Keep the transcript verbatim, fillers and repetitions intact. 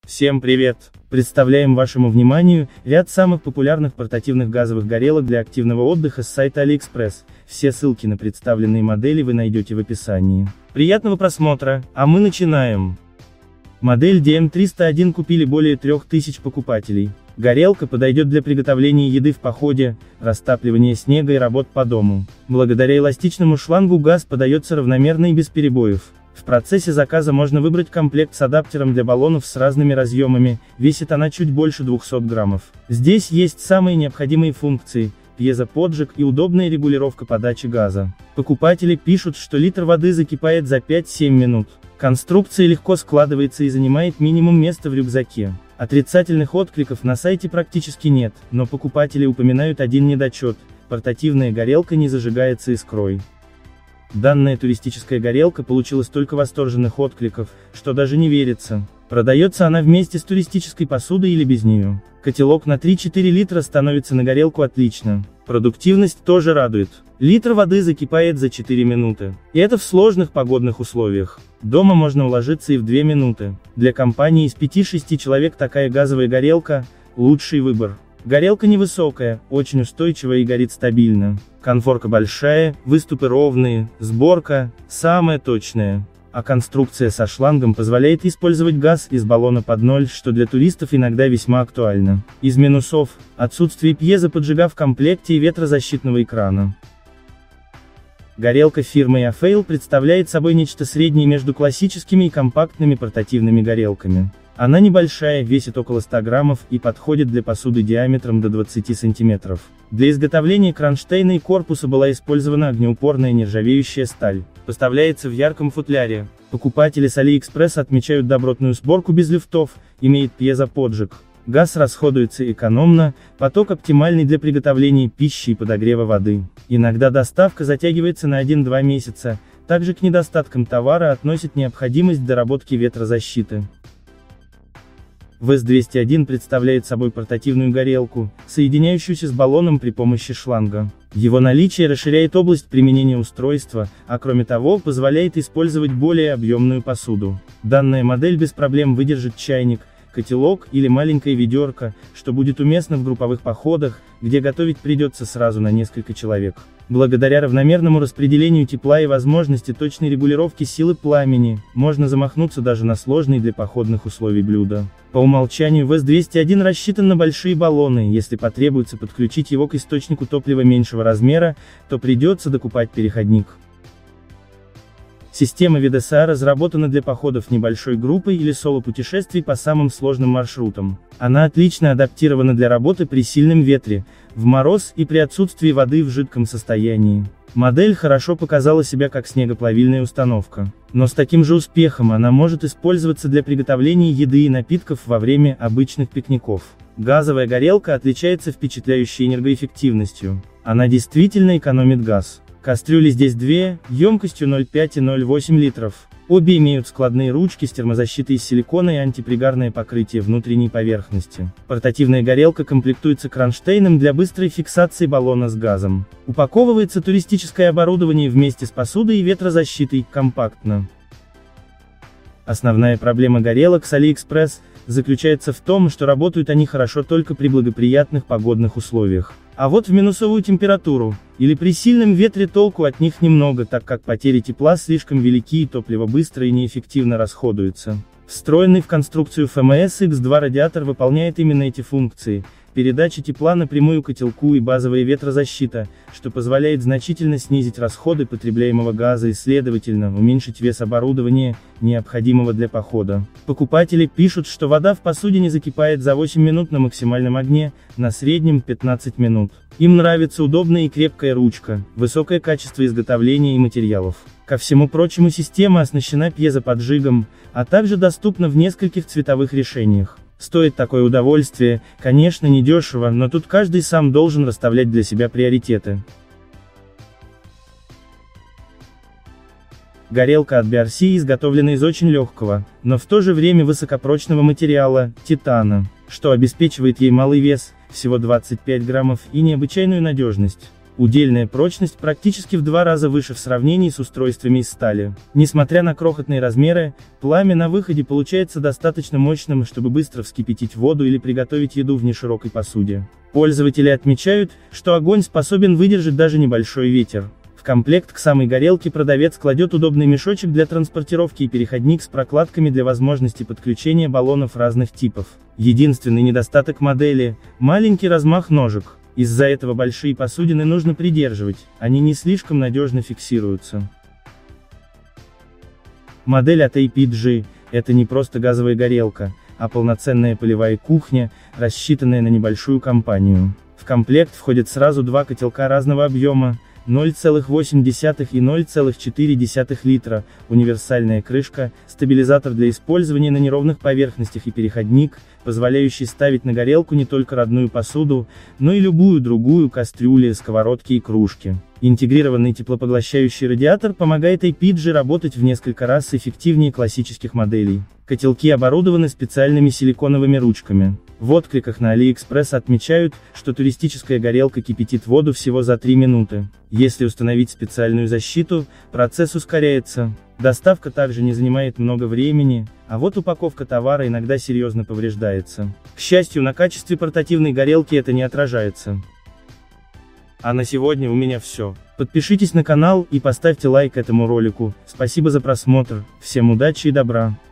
Всем привет! Представляем вашему вниманию ряд самых популярных портативных газовых горелок для активного отдыха с сайта AliExpress. Все ссылки на представленные модели вы найдете в описании. Приятного просмотра, а мы начинаем! Модель ди эм триста один купили более трех тысяч покупателей. Горелка подойдет для приготовления еды в походе, растапливания снега и работ по дому. Благодаря эластичному шлангу газ подается равномерно и без перебоев. В процессе заказа можно выбрать комплект с адаптером для баллонов с разными разъемами, весит она чуть больше двухсот граммов. Здесь есть самые необходимые функции: пьезоподжиг и удобная регулировка подачи газа. Покупатели пишут, что литр воды закипает за пять-семь минут. Конструкция легко складывается и занимает минимум места в рюкзаке. Отрицательных откликов на сайте практически нет, но покупатели упоминают один недочет: портативная горелка не зажигается искрой. Данная туристическая горелка получила столько восторженных откликов, что даже не верится. Продается она вместе с туристической посудой или без нее. Котелок на три-четыре литра становится на горелку отлично. Продуктивность тоже радует. Литр воды закипает за четыре минуты. И это в сложных погодных условиях. Дома можно уложиться и в две минуты. Для компании из пяти-шести человек такая газовая горелка – лучший выбор. Горелка невысокая, очень устойчивая и горит стабильно. Конфорка большая, выступы ровные, сборка самая точная. А конструкция со шлангом позволяет использовать газ из баллона под ноль, что для туристов иногда весьма актуально. Из минусов – отсутствие пьезоподжига в комплекте и ветрозащитного экрана. Горелка фирмы Afail представляет собой нечто среднее между классическими и компактными портативными горелками. Она небольшая, весит около ста граммов и подходит для посуды диаметром до двадцати сантиметров. Для изготовления кронштейна и корпуса была использована огнеупорная нержавеющая сталь. Поставляется в ярком футляре. Покупатели с AliExpress отмечают добротную сборку без люфтов, имеет пьезоподжиг. Газ расходуется экономно, поток оптимальный для приготовления пищи и подогрева воды. Иногда доставка затягивается на один-два месяца. Также к недостаткам товара относят необходимость доработки ветрозащиты. вэ эс двести один представляет собой портативную горелку, соединяющуюся с баллоном при помощи шланга. Его наличие расширяет область применения устройства, а кроме того, позволяет использовать более объемную посуду. Данная модель без проблем выдержит чайник, котелок или маленькое ведерко, что будет уместно в групповых походах, где готовить придется сразу на несколько человек. Благодаря равномерному распределению тепла и возможности точной регулировки силы пламени, можно замахнуться даже на сложные для походных условий блюда. По умолчанию вэ эс двести один рассчитан на большие баллоны. Если потребуется подключить его к источнику топлива меньшего размера, то придется докупать переходник. Система ви ди эс эй разработана для походов небольшой группой или соло-путешествий по самым сложным маршрутам. Она отлично адаптирована для работы при сильном ветре, в мороз и при отсутствии воды в жидком состоянии. Модель хорошо показала себя как снегоплавильная установка. Но с таким же успехом она может использоваться для приготовления еды и напитков во время обычных пикников. Газовая горелка отличается впечатляющей энергоэффективностью. Она действительно экономит газ. Кастрюли здесь две, емкостью ноль целых пять десятых — ноль целых восемь десятых литров. Обе имеют складные ручки с термозащитой из силикона и антипригарное покрытие внутренней поверхности. Портативная горелка комплектуется кронштейном для быстрой фиксации баллона с газом. Упаковывается туристическое оборудование вместе с посудой и ветрозащитой, компактно. Основная проблема горелок с AliExpress заключается в том, что работают они хорошо только при благоприятных погодных условиях. А вот в минусовую температуру, или при сильном ветре толку от них немного, так как потери тепла слишком велики и топливо быстро и неэффективно расходуется. Встроенный в конструкцию эф эм эс икс два радиатор выполняет именно эти функции: передача тепла напрямую котелку и базовая ветрозащита, что позволяет значительно снизить расходы потребляемого газа и, следовательно, уменьшить вес оборудования, необходимого для похода. Покупатели пишут, что вода в посуде не закипает за восемь минут на максимальном огне, на среднем пятнадцать минут. Им нравится удобная и крепкая ручка, высокое качество изготовления и материалов. Ко всему прочему, система оснащена пьезоподжигом, а также доступна в нескольких цветовых решениях. Стоит такое удовольствие, конечно, недешево, но тут каждый сам должен расставлять для себя приоритеты. Горелка от би ар си изготовлена из очень легкого, но в то же время высокопрочного материала – титана, что обеспечивает ей малый вес, всего двадцать пять граммов, и необычайную надежность. Удельная прочность практически в два раза выше в сравнении с устройствами из стали. Несмотря на крохотные размеры, пламя на выходе получается достаточно мощным, чтобы быстро вскипятить воду или приготовить еду в неширокой посуде. Пользователи отмечают, что огонь способен выдержать даже небольшой ветер. В комплект к самой горелке продавец кладет удобный мешочек для транспортировки и переходник с прокладками для возможности подключения баллонов разных типов. Единственный недостаток модели – маленький размах ножек. Из-за этого большие посудины нужно придерживать, они не слишком надежно фиксируются. Модель от эй пи джи – это не просто газовая горелка, а полноценная полевая кухня, рассчитанная на небольшую компанию. В комплект входят сразу два котелка разного объема, ноль целых восемь десятых и ноль целых четыре десятых литра, универсальная крышка, стабилизатор для использования на неровных поверхностях и переходник, позволяющий ставить на горелку не только родную посуду, но и любую другую кастрюли, сковородки и кружки. Интегрированный теплопоглощающий радиатор помогает эй пи джи работать в несколько раз эффективнее классических моделей. Котелки оборудованы специальными силиконовыми ручками. В откликах на AliExpress отмечают, что туристическая горелка кипятит воду всего за три минуты. Если установить специальную защиту, процесс ускоряется. Доставка также не занимает много времени, а вот упаковка товара иногда серьезно повреждается. К счастью, на качестве портативной горелки это не отражается. А на сегодня у меня все. Подпишитесь на канал и поставьте лайк этому ролику. Спасибо за просмотр, всем удачи и добра.